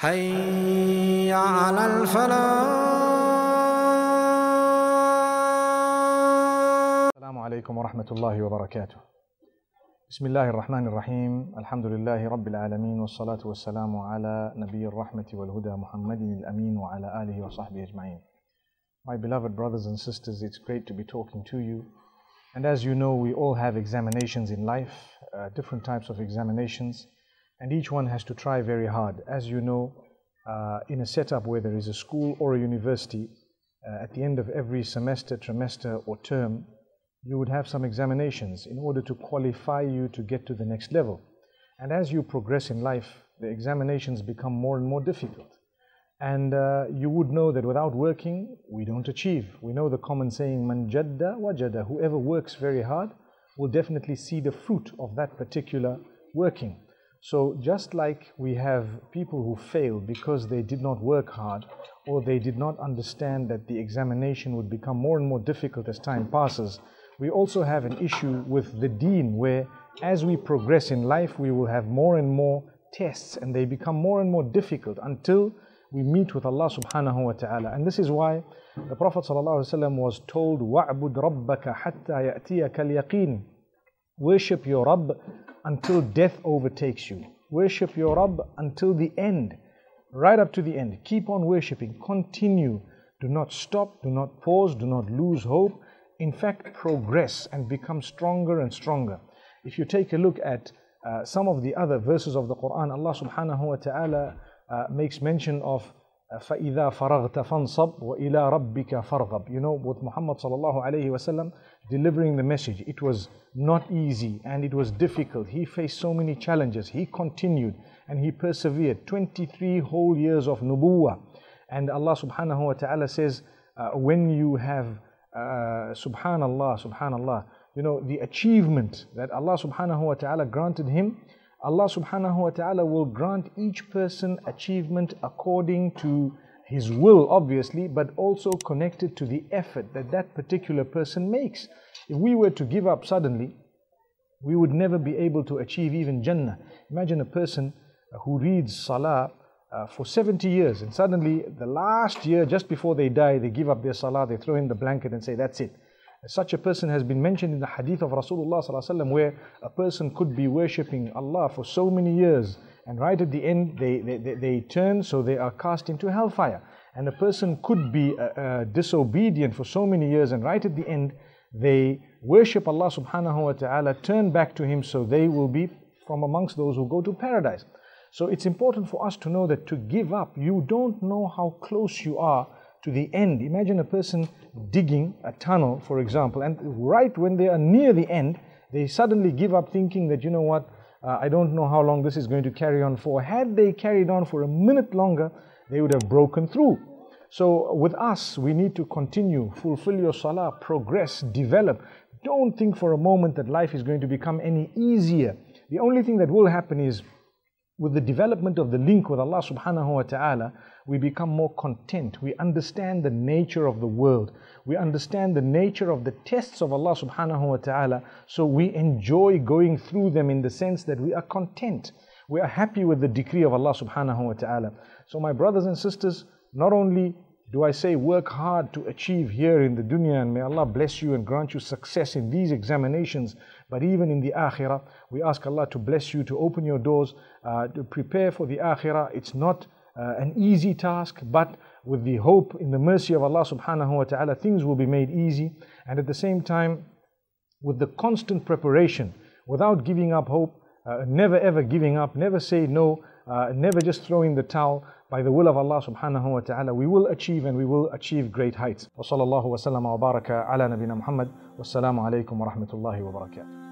حي على الفلاح. السلام عليكم ورحمة الله وبركاته. بسم الله الرحمن الرحيم. الحمد لله رب العالمين، والصلاة والسلام على نبي الرحمة والهدى محمد الأمين وعلى آله وصحبه أجمعين. My beloved brothers and sisters, it's great to be talking to you. And as you know, we all have examinations in life, different types of examinations, and each one has to try very hard. As you know, in a setup where there is a school or a university, at the end of every semester, trimester or term, you would have some examinations in order to qualify you to get to the next level. And as you progress in life, the examinations become more and more difficult. And you would know that without working, we don't achieve. We know the common saying, Man jadda wajada, whoever works very hard will definitely see the fruit of that particular working. So just like we have people who fail because they did not work hard, or they did not understand that the examination would become more and more difficult as time passes, we also have an issue with the deen, where as we progress in life, we will have more and more tests, and they become more and more difficult until we meet with Allah subhanahu wa ta'ala. And this is why the Prophet ﷺ was told, وَعْبُدْ رَبَّكَ حَتَّى يَأْتِيَكَ الْيَقِينَ. Worship your Rabb until death overtakes you. Worship your Rabb until the end, right up to the end. Keep on worshiping, continue. Do not stop, do not pause, do not lose hope. In fact, progress and become stronger and stronger. If you take a look at some of the other verses of the Quran, Allah subhanahu wa ta'ala makes mention of فَإِذَا فَرَغْتَ فَانْصَبْ وَإِلَىٰ رَبِّكَ فَارْغَبْ. You know, with Muhammad sallallahu alayhi wa sallam delivering the message, it was not easy and it was difficult. He faced so many challenges. He continued and he persevered. 23 whole years of nubuwah. And Allah subhanahu wa ta'ala says, when you have subhanallah, you know, the achievement that Allah subhanahu wa ta'ala granted him, Allah subhanahu wa ta'ala will grant each person achievement according to his will, obviously, but also connected to the effort that that particular person makes. If we were to give up suddenly, we would never be able to achieve even Jannah. Imagine a person who reads Salah for 70 years, and suddenly the last year, just before they die, they give up their Salah, they throw in the blanket and say, that's it. Such a person has been mentioned in the hadith of Rasulullah ﷺ, where a person could be worshipping Allah for so many years, and right at the end they turn, so they are cast into hellfire. And a person could be disobedient for so many years, and right at the end they worship Allah subhanahu wa ta'ala, turn back to Him, so they will be from amongst those who go to paradise. So it's important for us to know that to give up, you don't know how close you are to the end. Imagine a person digging a tunnel, for example, and right when they are near the end, they suddenly give up, thinking that, you know what, I don't know how long this is going to carry on for. Had they carried on for a minute longer, they would have broken through. So with us, we need to continue, fulfill your salah, progress, develop. Don't think for a moment that life is going to become any easier. The only thing that will happen is, with the development of the link with Allah subhanahu wa ta'ala, we become more content. We understand the nature of the world. We understand the nature of the tests of Allah subhanahu wa ta'ala. So we enjoy going through them in the sense that we are content. We are happy with the decree of Allah subhanahu wa ta'ala. So my brothers and sisters, not only do I say work hard to achieve here in the dunya, and may Allah bless you and grant you success in these examinations, but even in the akhirah, we ask Allah to bless you, to open your doors, to prepare for the akhirah. It's not an easy task, but with the hope in the mercy of Allah subhanahu wa ta'ala, things will be made easy. And at the same time, with the constant preparation, without giving up hope, never ever giving up, never say no, never just throw in the towel. By the will of Allah subhanahu wa ta'ala, we will achieve, and we will achieve great heights. Wa sallallahu wa sallam wa baraka ala nabina Muhammad. Wassalamu alaikum wa rahmatullahi wa barakatuh.